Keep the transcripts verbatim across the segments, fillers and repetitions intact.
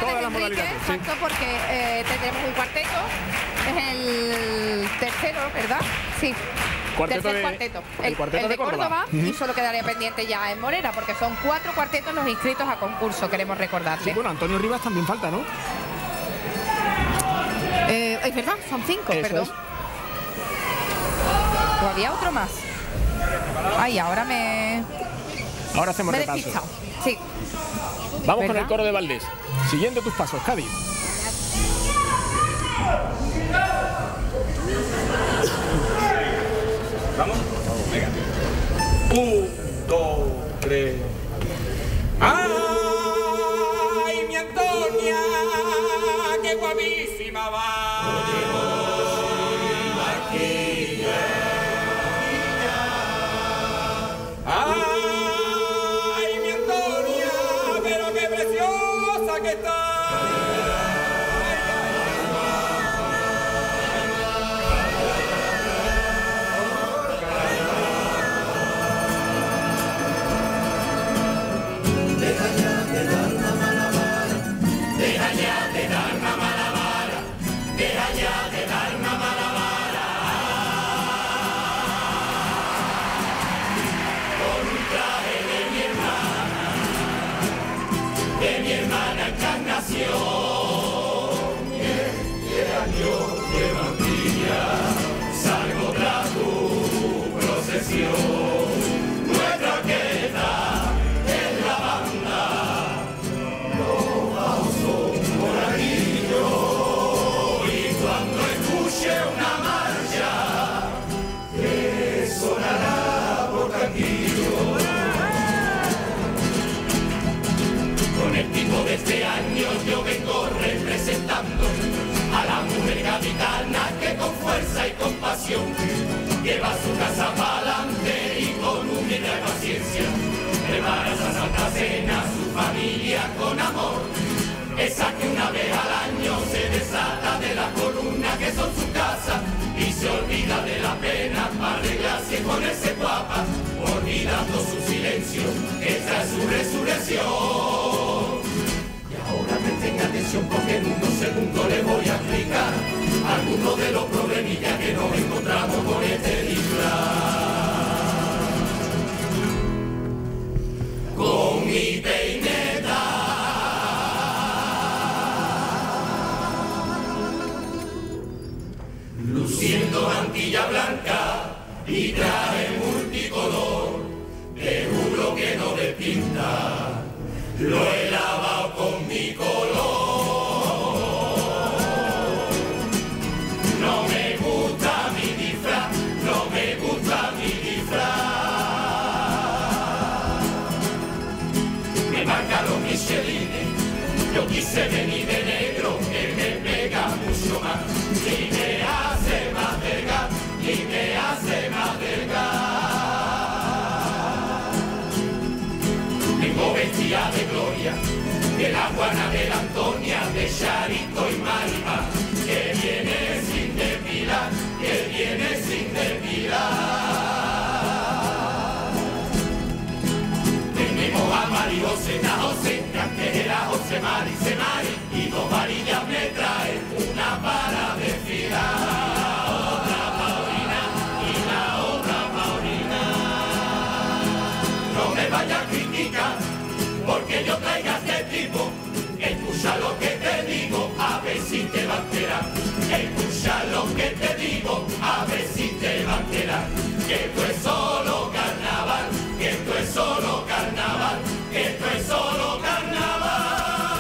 todas las Enrique, modalidades. Sí. exacto, porque eh, tendremos un cuarteto, es el tercero, ¿verdad? Sí. Cuarteto Tercer de- cuarteto. el El, cuarteto el de de Córdoba. Córdoba, Ujú. y solo quedaría pendiente ya en Morera, porque son cuatro cuartetos los inscritos a concurso, queremos Sí, recordarle. bueno, Antonio Rivas también falta, ¿no? Eh, es verdad, son cinco, Eso perdón. es. ¿O había otro más? Ay, ahora me, Ahora hacemos me he repaso. despistado. Sí. Vamos con ¿Verdad? el coro de Valdés. Siguiendo tus pasos, Cádiz. Vamos. Venga. Un, dos, tres. ¡Ay, mi Antonia! ¡Qué guapísima va! ¡Ay, mi Antonia! ¡Pero qué preciosa que está! Con el tipo de este año yo vengo representando a la mujer gaditana que con fuerza y con pasión lleva su casa para adelante y con humildad y paciencia prepara esa santa cena a su familia con amor. Esa que una vez al año se desata de la columna que son su casa y se olvida de la pena para arreglarse y ponerse guapa, olvidando su silencio, esa es su resurrección. Y ahora presten atención porque en unos segundos les voy a explicar algunos de los problemillas que nos encontramos con este disfraz. Con mi peineta luciendo mantilla blanca y traje multicolor, te juro que no despinta, lo he lavado con mi color. No me gusta mi disfraz, no me gusta mi disfraz. Me marca los michelines, yo quise venir de negro, que me pega mucho más. Y me hace más delgado, y me hace más delgado. Vengo vestida de gloria, de la Juana de la Antonia, de Charito y Maripa, que viene sin depilar, que viene sin depilar. Tenemos a Mari José, a José, que antes era José Mari, se Mari, y dos varillas me traen, una para desfilar. Vaya a criticar porque yo traiga a este tipo. Escucha lo que te digo, a ver si te va a enterar. Escucha lo que te digo, a ver si te va a enterar. Que esto es solo carnaval, que esto es solo carnaval, que esto es solo carnaval.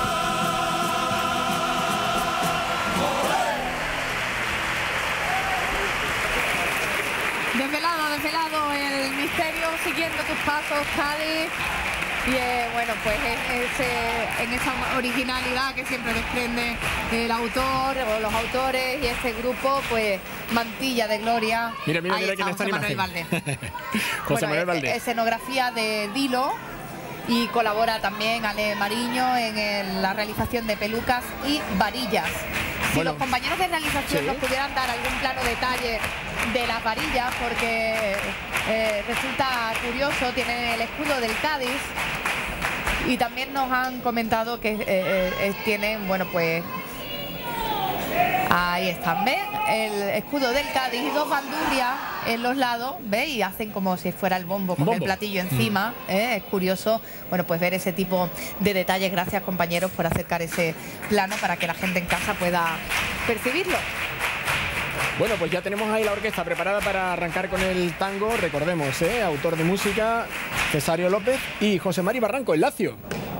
Desvelado, desvelado el misterio, siguiendo tus pasos, Cádiz. Y eh, bueno, pues es- ese- en esa originalidad que siempre desprende el autor o los autores y este grupo, pues mantilla de gloria. Mira, mira, Ahí mira está quién está en José Manuel imagen. Valdés. José Bueno, Manuel es- Valdés. escenografía de Dilo, y colabora también Ale Mariño en el- la realización de pelucas y varillas. Si Bueno. los compañeros de realización Sí. nos pudieran dar algún plano detalle de las varillas, porque eh, resulta curioso, tiene el escudo del Cádiz Y también nos han comentado que eh, eh, tienen, bueno, pues ahí están, ¿ves? El escudo del Cádiz y dos bandurrias en los lados, ¿ves? Y hacen como si fuera el bombo con bombo. el platillo encima, ¿eh? Es curioso, bueno, pues ver ese tipo de detalles. Gracias, compañeros, por acercar ese plano para que la gente en casa pueda percibirlo. Bueno, pues ya tenemos ahí la orquesta preparada para arrancar con el tango. Recordemos, ¿eh? Autor de música, Cesario López y José Mari Barranco, el Lacio.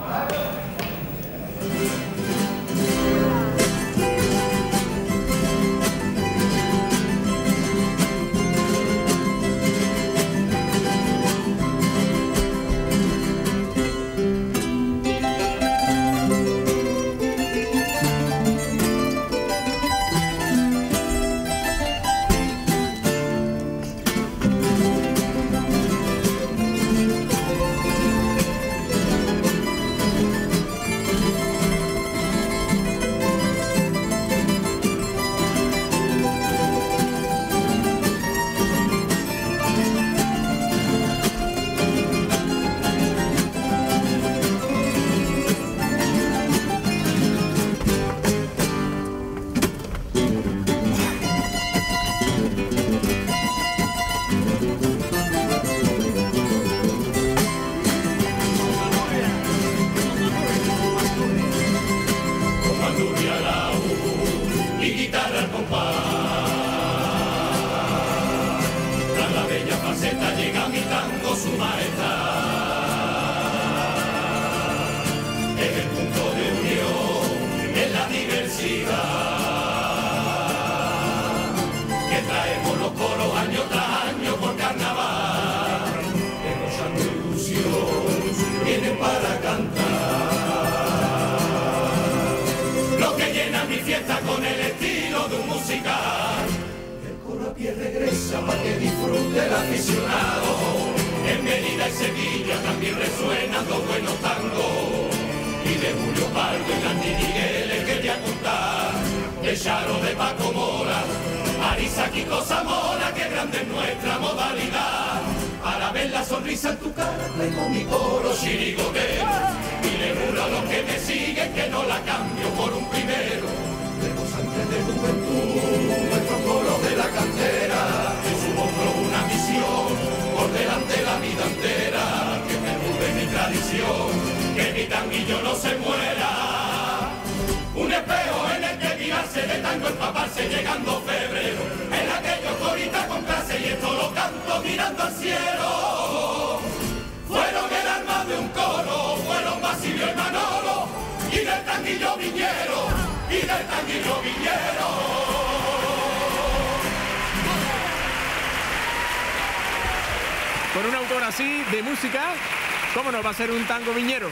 Con un autor así de música, ¿cómo no va a ser un tango viñero?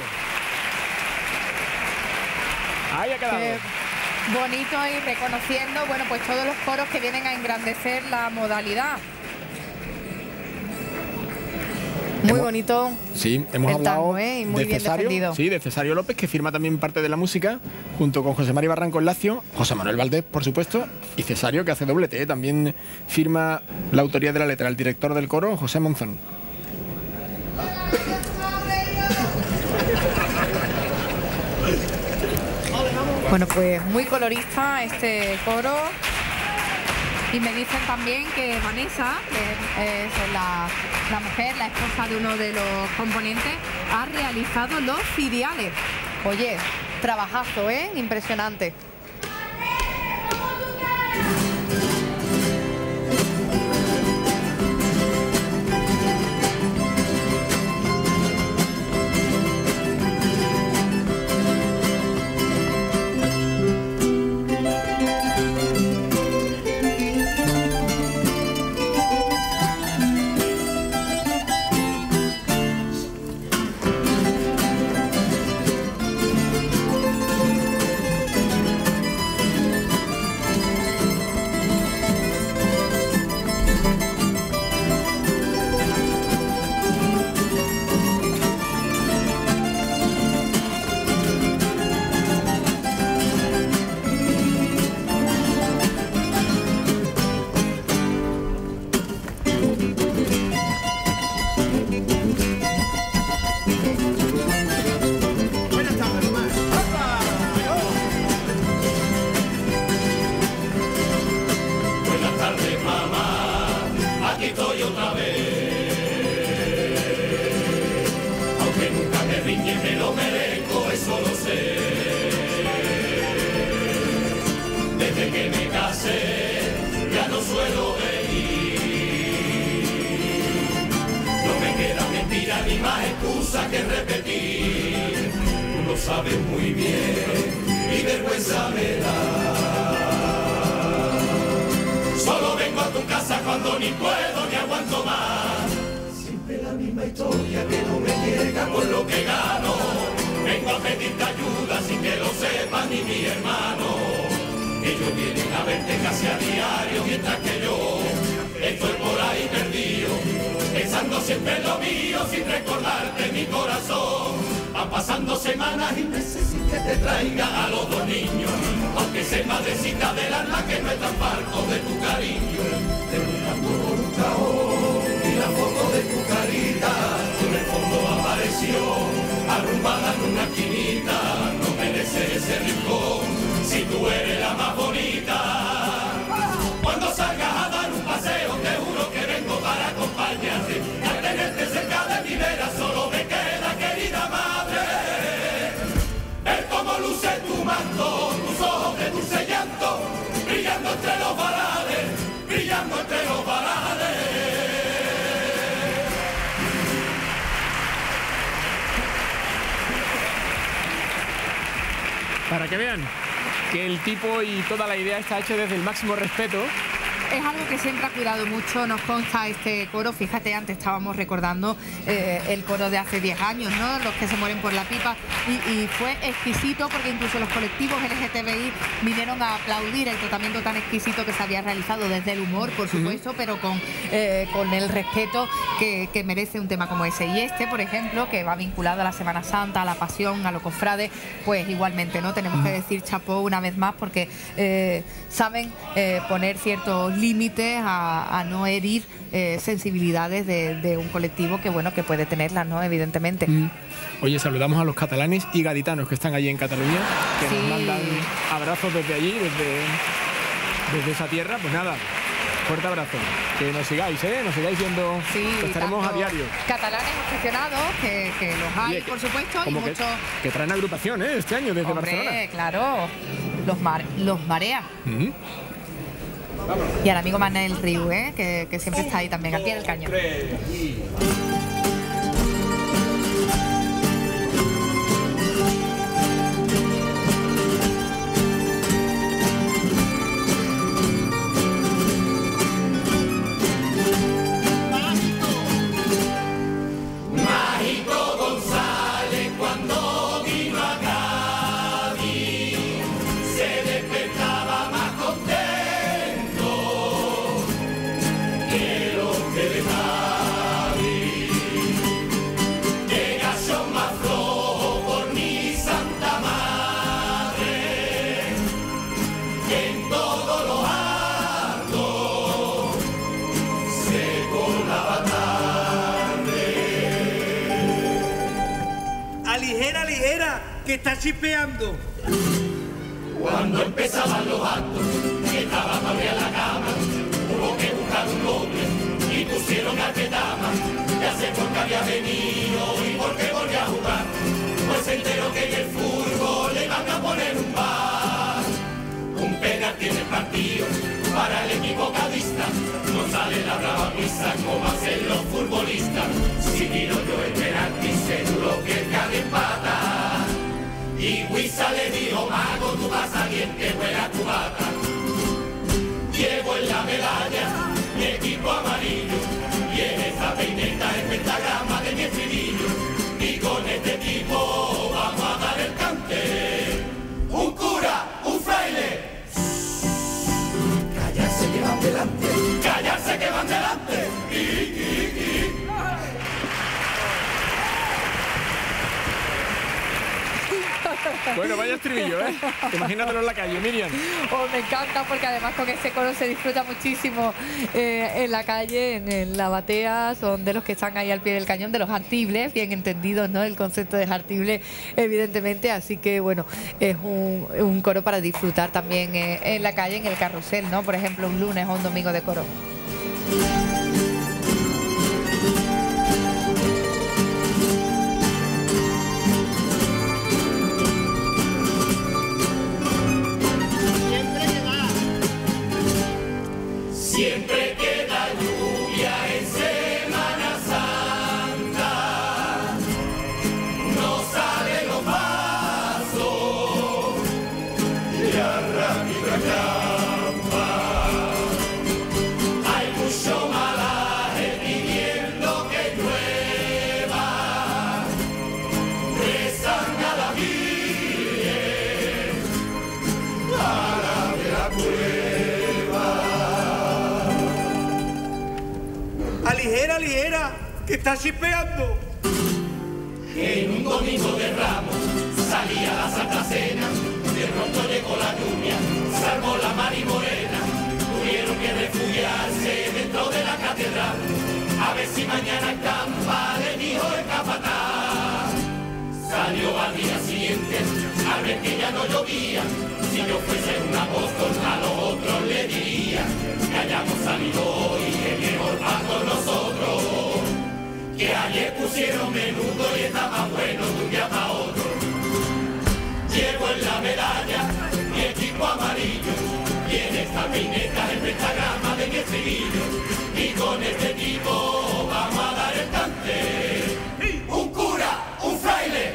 Ahí ha quedado. Qué bonito, y reconociendo, bueno, pues todos los coros que vienen a engrandecer la modalidad. Muy Hemos, bonito. Sí, hemos el hablado tango, ¿eh? Y muy de bien Cesario, defendido. sí, de Cesario López, que firma también parte de la música, junto con José Mari Barranco el Lacio, José Manuel Valdés, por supuesto, y Cesario, que hace doblete, ¿eh? También firma la autoría de la letra, el director del coro, José Monzón. Bueno, pues muy colorista este coro. Y me dicen también que Vanessa, que es la, la mujer, la esposa de uno de los componentes, ha realizado los ciriales. Oye, trabajazo, ¿eh? Impresionante. ser, ya no suelo venir. No me queda mentira ni más excusa que repetir. Tú lo sabes muy bien y vergüenza me da. Solo vengo a tu casa cuando ni puedo ni aguanto más. Siempre la misma historia que no me llega por lo que gano. Vengo a pedirte ayuda sin que lo sepan ni mi hermano. Ellos vienen a verte casi a diario mientras que yo estoy por ahí perdido, pensando siempre en lo mío sin recordarte mi corazón. Van pasando semanas y meses sin que te traiga a los dos niños, aunque sé madrecita del alma que no es tan falto de tu cariño. Te buscando por un cajón y la foto de tu carita en el fondo apareció, arrumbada en una esquinita. No merece ese rincón si tú eres la más bonita. Cuando salgas a dar un paseo te juro que vengo para acompañarte. Y al tenerte cerca de mi vera solo me queda, querida madre, ver cómo luce tu manto, tus ojos de dulce llanto, brillando entre los varales, brillando entre los varales. Para que vean que el tipo y toda la idea está hecho desde el máximo respeto. Es algo que siempre ha cuidado mucho, nos consta este coro. Fíjate, antes estábamos recordando eh, el coro de hace diez años, ¿no? Los que se mueren por la pipa. Y, y fue exquisito porque incluso los colectivos L G T B I vinieron a aplaudir el tratamiento tan exquisito que se había realizado desde el humor, por supuesto, uh-huh. pero con, eh, con el respeto que, que merece un tema como ese. Y este, por ejemplo, que va vinculado a la Semana Santa, a la Pasión, a los cofrades, pues igualmente, ¿no? Tenemos uh-huh. que decir chapó una vez más porque eh, saben eh, poner ciertos límites a, a no herir eh, sensibilidades de, de un colectivo que bueno que puede tenerlas, ¿no? Evidentemente. Mm. Oye, saludamos a los catalanes y gaditanos que están allí en Cataluña, que sí. nos mandan abrazos desde allí, desde, desde esa tierra. Pues nada, fuerte abrazo. Que nos sigáis, ¿eh? Nos sigáis viendo, sí, estaremos a diario. Catalanes aficionados, que, que los hay, Oye, que, por supuesto, y que, muchos... Que traen agrupación, ¿eh? Este año desde Hombre, Barcelona. Claro, los, mar, los Marea. Mm-hmm. Y al amigo Manel Riu, ¿eh? que, que siempre está ahí también, al pie del cañón. Que está chispeando. Cuando empezaban los actos, que estaba todavía en la cama, hubo que buscar un doble y pusieron a Ketama. Ya sé por qué había venido y por qué volvía a jugar, pues se enteró que en el fútbol le iban a poner un bar. Un penalti en el partido para el equipo cadista, no sale la brava misa como hacen los futbolistas. Si tiro yo el penalti seguro que el Cádiz empata. Y Huiza le dijo, mago, tú vas a bien que huela cubata. Llevo en la medalla mi equipo amarillo, y en esta peineta el pentagrama de mi estribillo. Y con este equipo vamos a dar el cante. Un cura, un fraile. Callarse que van delante. Callarse que van delante. Y, y, y. Bueno, vaya estribillo, ¿eh? Imagínatelo en la calle, Miriam. Oh, me encanta porque además con este coro se disfruta muchísimo eh, en la calle, en, en la batea. Son de los que están ahí al pie del cañón, de los jartibles, bien entendidos, ¿no? El concepto de jartible, evidentemente. Así que, bueno, es un, un coro para disfrutar también eh, en la calle, en el carrusel, ¿no? Por ejemplo, un lunes o un domingo de coro. ligera, ligera, que está chispeando. En un domingo de Ramos salía la Santa Cena, de pronto llegó la lluvia, salvó la mar y morena, tuvieron que refugiarse dentro de la catedral, a ver si mañana escampa, le dijo el capataz. Salió al día siguiente, al ver que ya no llovía, si yo fuese un apóstol a los otros le diría, que hayamos salido hoy, que mejor para con nosotros. Que ayer pusieron menudo y está más bueno de un día para otro. Llevo en la medalla mi equipo amarillo y en esta peineta el pentagrama de mi estribillo. Y con este tipo vamos a dar el cante. Un cura, un fraile.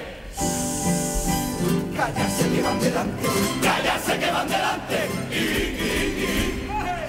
Callarse que van delante, callarse que van delante. Y, y, y.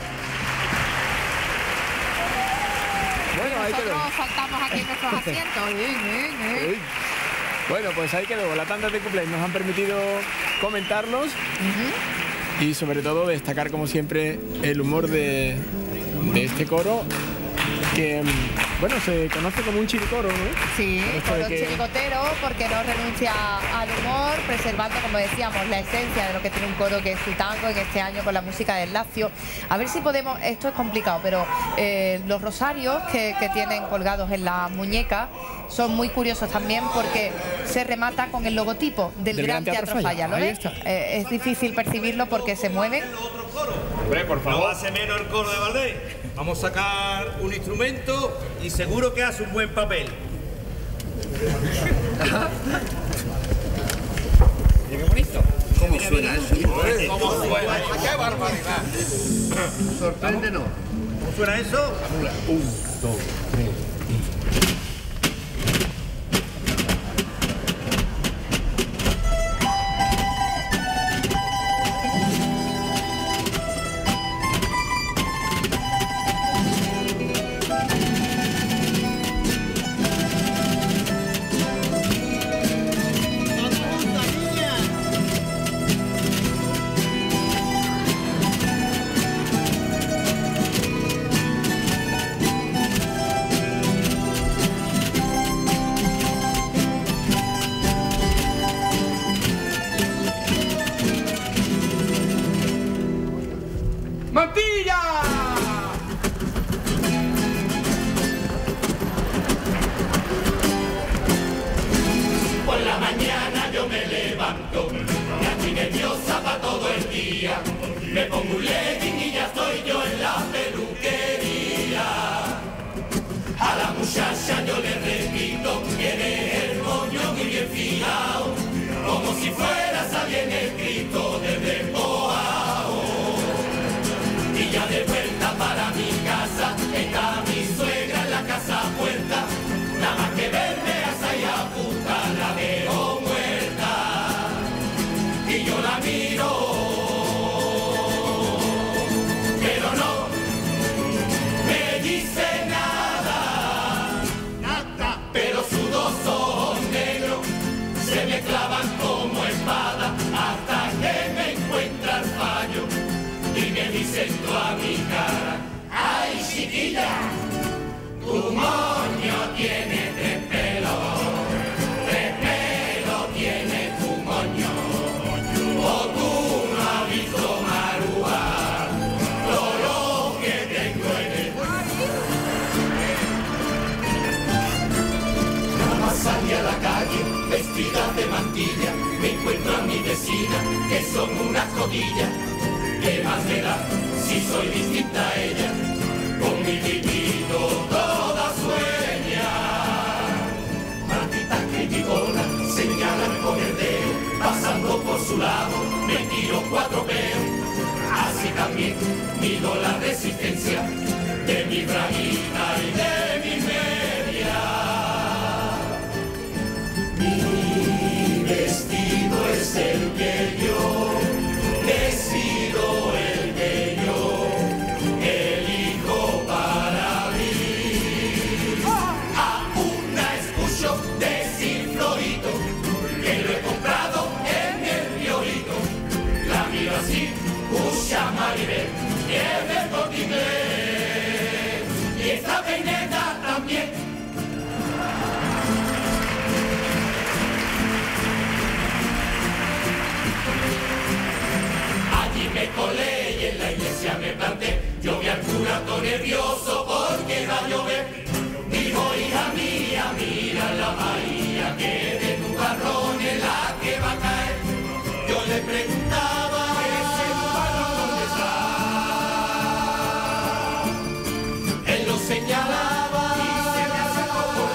Bueno, ahí quedó. Nosotros saltamos aquí en nuestros asientos. Bien, bien, bien. Uy. Bueno, pues ahí quedó. La tanda de cumpleaños nos han permitido comentarlos uh-huh. y sobre todo destacar como siempre el humor de, de este coro que, bueno, se conoce como un chiricoro, ¿no? Sí, Esto de coro que- chiricotero, porque no renuncia al humor, preservando, como decíamos, la esencia de lo que tiene un coro, que es su tango, en este año con la música del Lazio. A ver si podemos, esto es complicado, pero eh, los rosarios que, que tienen colgados en la muñeca son muy curiosos también, porque se remata con el logotipo del, Gran Teatro, Falla. ¿Lo Ahí ves? está. Eh, es difícil percibirlo porque se mueven. Hombre, por favor. No hace menos el coro de Valdés. Vamos a sacar un instrumento y seguro que hace un buen papel. Mira qué bonito. ¿Cómo suena eso? ¿Cómo suena? ¡Qué barbaridad! Sorpréndenos. ¿Cómo suena eso? ¡Mantilla! Por la mañana yo me levanto, ya estoy nerviosa para todo el día. Me pongo un legging y ya estoy yo en la peluquería. A la muchacha yo le repito, tiene el moño muy bien fijado, como si fuera bien escrito desde Boao. Y ya de vuelta para mi casa, está mi suegra en la casa puerta, nada más que verme hasta allá puta la veo muerta. Y yo la miro, pero no me dice nada, nada. Pero sus dos ojos negros se me clavan como espada hasta que me encuentra el fallo y me dicen tú a mi cara: ay chiquilla, tu moño tiene tres pelos, tres pelos tiene tu moño, o tú no has visto Marúa, todo lo que tengo en el nada más salí a la calle, vestida de mantilla, me encuentro a mi vecina, que son unas codillas. ¿Qué más me da si soy distinta a ella? Con mi tipito toda sueña. Malditas criticonas señalan con el dedo, pasando por su lado me tiro cuatro peos. Así también mido la resistencia de mi braguita y de mi media. Mi vestido es el que yo decido, el que yo elijo para mí. Aún la escucho decir florito, que lo he comprado en el Riorito. La miro así, escucha Maribel, y es del Corte Inglés. Y esta peineta en la iglesia me planté, yo vi al cura todo nervioso porque iba a llover. Dijo, hija mía, mira la María, que de tu jarrón es la que va a caer. Yo le preguntaba, ¿ese jarrón dónde está? Él lo señalaba y se me acercó por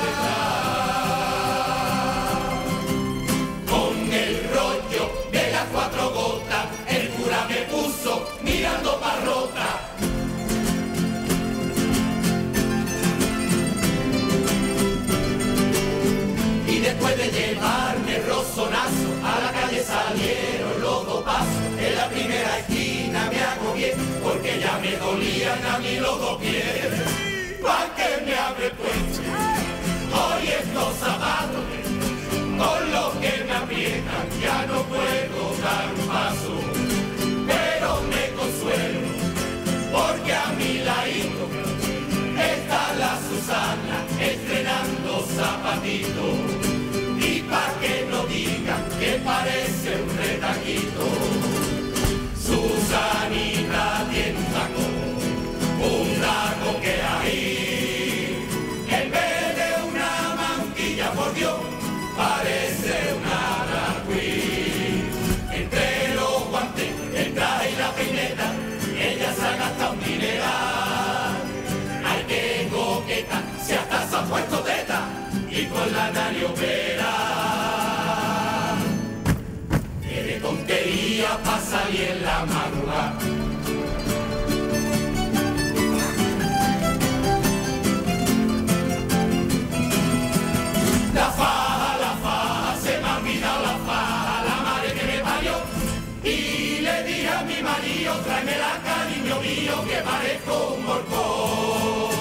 detrás. Con el rollo de las cuatro gotas, el cura me puso mirando pa' rota. Después de llevarme rozonazo, a la calle salieron los dos pasos. En la primera esquina me agobié, porque ya me dolían a mí los dos pies. ¿Pa' qué me abre pues? Hoy estos zapatos, con los que me aprietan, ya no puedo dar un paso. Pero me consuelo, porque a mi ladito está la Susana estrenando zapatitos. Y pa' que no digan que parece un retaquito, Susanita tiene un taco, un taco que ahí, en vez de una mantilla, por Dios, parece una drag queen. Entre los guantes, el traje y la peineta, ella se ha gastado un dineral. Ay, qué coqueta, si hasta se ha puesto teta y con la nariz opera. Que de tontería pa' salir en la madrugada. La faja, la faja, se me ha olvidado la faja, la madre que me parió. Y le dije a mi marido, tráemela, cariño mío, que parezco un morcón.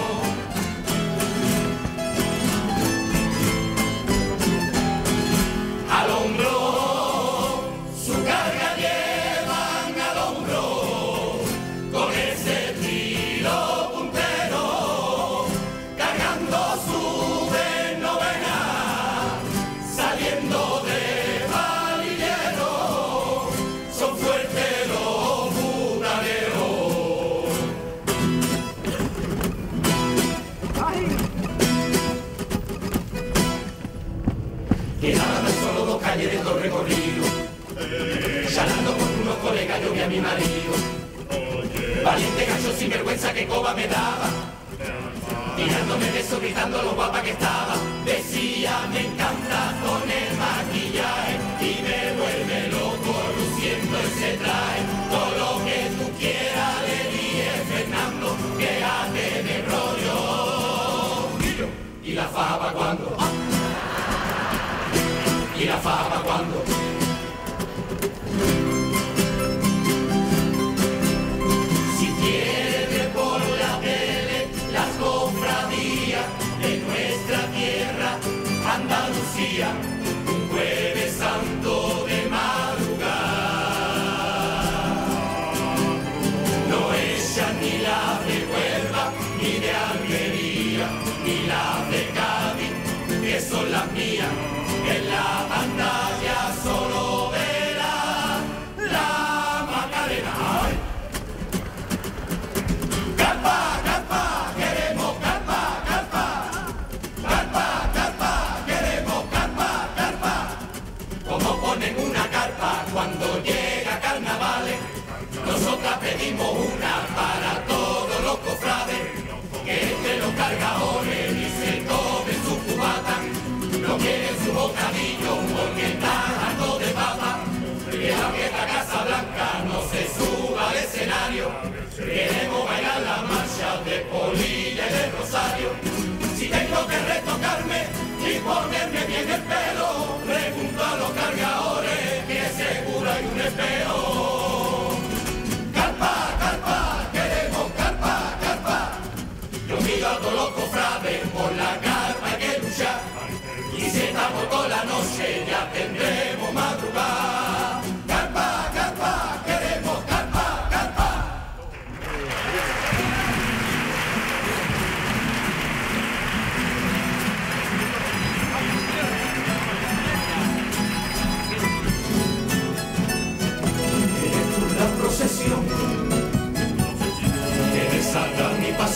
Al hombro, su carga llevan al hombro, con ese estilo puntero, cargando su novena, saliendo de valillero, son fuertes los bucaneros. Quedaban solo dos calles de todo recorrido, charlando con unos colegas yo vi a mi marido. Valiente gacho sin vergüenza que coba me daba, tirándome besos gritando lo guapa que estaba. Decía me encanta con el maquillaje y me vuelve loco luciendo ese traje. Todo lo que tú quieras le dije Fernando, quédate de rollo. Y la faja cuando, y la faja cuando. Si quieres ver por la tele las cofradías de nuestra tierra, Andalucía, un jueves santo de madrugada, no echan ni la de Huelva, ni de Almería, ni la de Cádiz, que son las mías. En la pantalla solo verá la Macarena. ¡Ay! ¡Carpa, carpa! ¡Queremos carpa, carpa! ¡Carpa, carpa! ¡Queremos carpa, carpa! Como ponen una carpa cuando llega carnavales, nosotras pedimos una para todos los cofrades, que entre los cargadores y se tomen su cubata. No quieren su bocadillo porque están hartos de papa. Que la vieja Casa Blanca no se suba al escenario. Queremos bailar la marcha de Polilla y de Rosario. Si tengo que retocarme y ponerme bien el pelo, pregunto a los cargadores que seguro hay un espejo. Carpa, carpa, que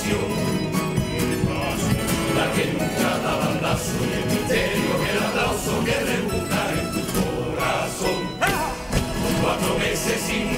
pasión. La que nunca da bandazo, el misterio, el aplauso que rebusca en tu corazón. Cuatro meses sin